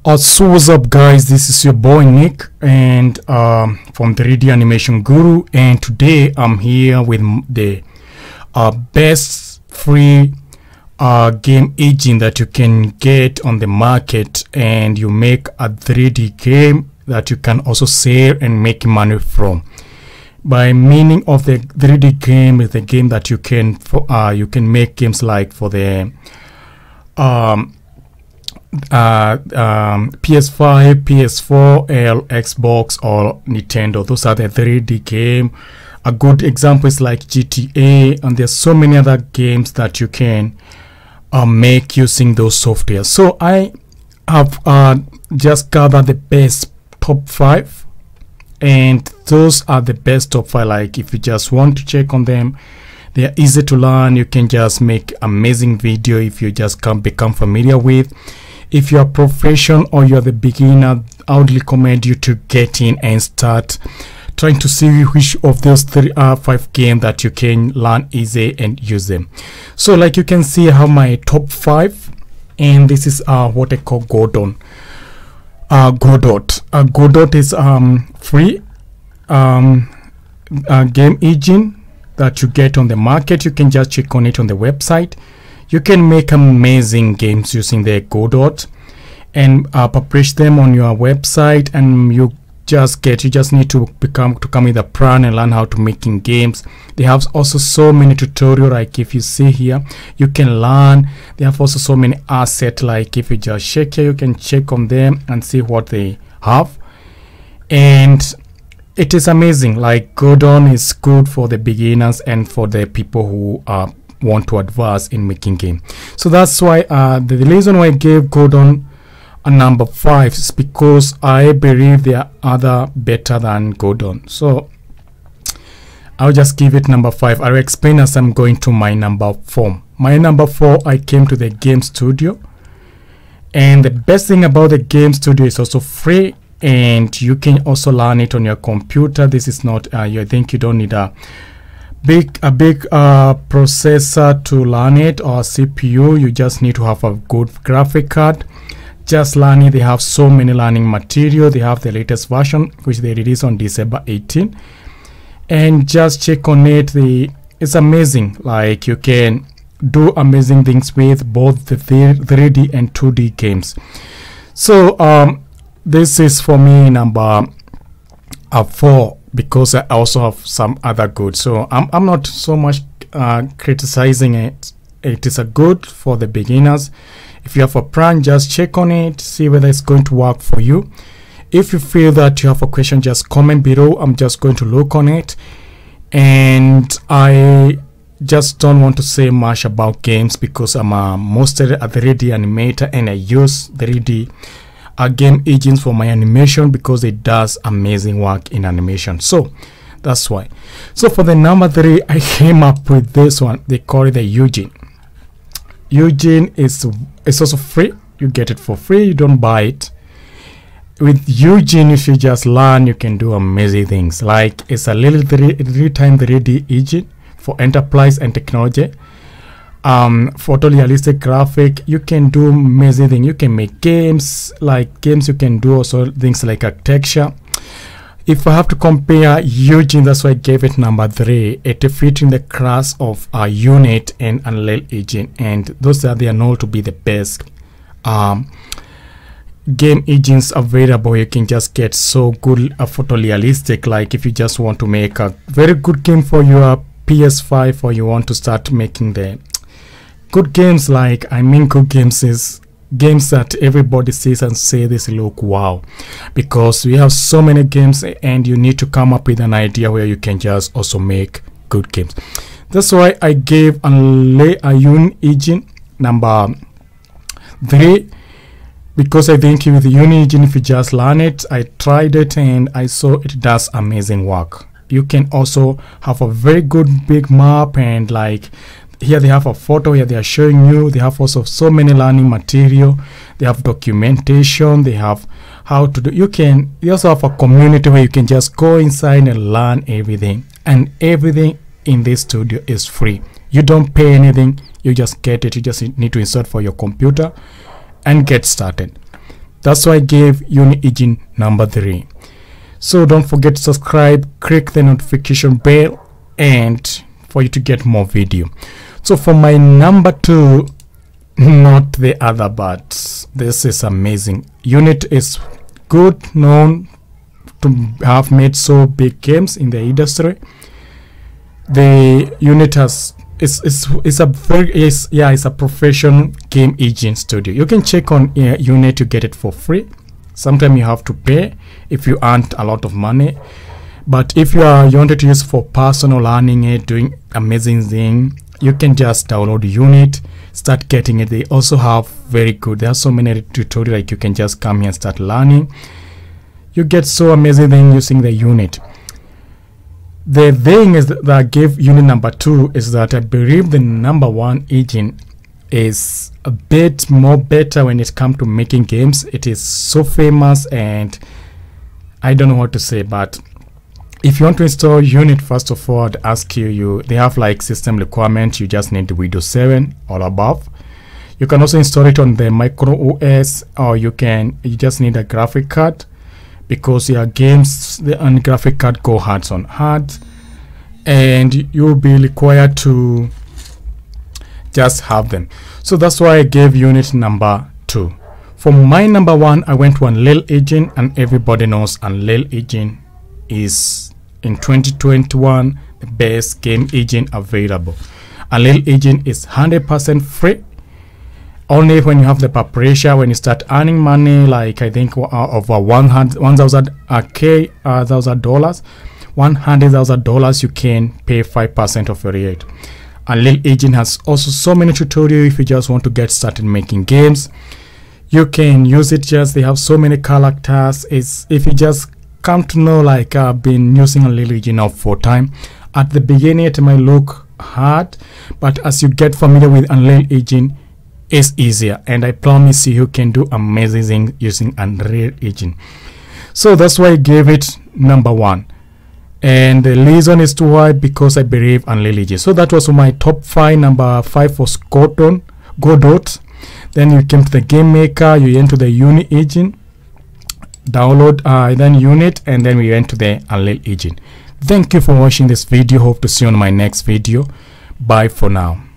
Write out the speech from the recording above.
So what's up guys, this is your boy Nick and from the 3D Animation Guru, and today I'm here with the best free game engine that you can get on the market, and you make a 3D game that you can also sell and make money from. By meaning of the 3D game is the game that you can make games like for the PS5, PS4, Xbox or Nintendo. Those are the 3D game. A good example is like GTA, and there's so many other games that you can make using those software. So I have just gathered the best top 5, and those are the best top 5. Like if you just want to check on them, they are easy to learn. You can just make amazing video if you just become familiar with. If you are professional or you are the beginner, I would recommend you to get in and start trying to see which of those 5 games that you can learn easy and use them. So like you can see, I have my top 5, and this is what I call Godot. Godot is free game engine that you get on the market. You can just check on it on the website. You can make amazing games using the Godot and publish them on your website, and you just need to come with a plan and learn how to making games. They have also so many tutorial, like if you see here, you can learn. They have also so many assets, like if you just check here, you can check on them and see what they have, and it is amazing. Like Godot is good for the beginners and for the people who want to advance in making game. So that's why the reason why I gave Godot a number 5 is because I believe there are other better than Godot. So I'll just give it number 5. I'll explain as I'm going to my number 4. My number 4, I came to the game studio, and the best thing about the game studio is also free, and you can also learn it on your computer. This is not I think you don't need a big processor to learn it, or CPU. You just need to have a good graphic card. Just learn it. They have so many learning material. They have the latest version which they released on December 18, and just check on it. It's amazing. Like you can do amazing things with both the 3D and 2D games. So this is for me number 4, because I also have some other good. So I'm not so much criticizing it. It is a good for the beginners. If you have a plan, just check on it, see whether it's going to work for you. If you feel that you have a question, just comment below. I'm just going to look on it, and I just don't want to say much about games because I'm mostly a 3D animator, and I use 3D game engines for my animation because it does amazing work in animation. So that's why. So for the number 3, I came up with this one. They call it the Eugene. Eugene is also free. You get it for free. You don't buy it. With Eugene, if you just learn, you can do amazing things. Like it's a little real-time 3D engine for enterprise and technology. Photorealistic graphic. You can do amazing things. You can make games. Like games, you can do also things like architecture. If I have to compare Eugene, that's why I gave it number 3. It fits in the class of Unity and Unreal Engine, and those are known to be the best game engines available. You can just get so good photorealistic. Like if you just want to make a very good game for your PS5, or you want to start making the good games, like good games is games that everybody sees and say this look wow, because we have so many games, and you need to come up with an idea where you can just also make good games. That's why I gave a Unity engine number 3, because I think with the Unity engine, if you just learn it, I tried it and I saw it does amazing work. You can also have a very good big map, and like here they have a photo here they are showing you. They have also so many learning material. They have documentation. They have how to do. You also have a community where you can just go inside and learn everything, and everything in this studio is free. You don't pay anything. You just get it. You just need to insert for your computer and get started. That's why I gave Unity engine number 3. So don't forget to subscribe, click the notification bell, and for you to get more video. So for my number 2, not the other, but this is amazing. Unity is good, known to have made so big games in the industry. The Unity has it's a professional game engine studio. You can check on Unity to get it for free. Sometimes you have to pay if you earn a lot of money, but if you wanted to use for personal learning it, doing amazing thing, you can just download Unity, start getting it. They also have very good, there are so many tutorials, like you can just come here and start learning. You get so amazing thing using the Unity. The thing is that I gave Unity number 2 is that I believe the number 1 engine is a bit more better when it comes to making games. It is so famous, and I don't know what to say, but if you want to install Unity, first of all, I'd ask you they have like system requirements. You just need the Windows 7 or above. You can also install it on the micro OS, or you just need a graphic card, because your games and graphic card go hard, and you'll be required to just have them. So that's why I gave Unity number 2. For my number 1, I went to Unreal Engine, and everybody knows Unreal Engine is in 2021 the best game engine available. Unreal Engine is 100% free. Only when you have the preparation, when you start earning money, like I think over $100,000, you can pay 5% of your rate. Unreal Engine has also so many tutorials. If you just want to get started making games, you can use it. They have so many characters. If you just come to know, like I've been using Unreal Engine now for time. At the beginning it might look hard, but as you get familiar with Unreal Engine, it's easier, and I promise you can do amazing things using Unreal Engine. So that's why I gave it number 1, and the reason is why, because I believe Unreal Engine. So that was my top 5. Number 5 was Godot. Then you came to the game maker, you went to the Unity engine, download then Unity, and then we went to the Unreal Engine. Thank you for watching this video. Hope to see you on my next video. Bye for now.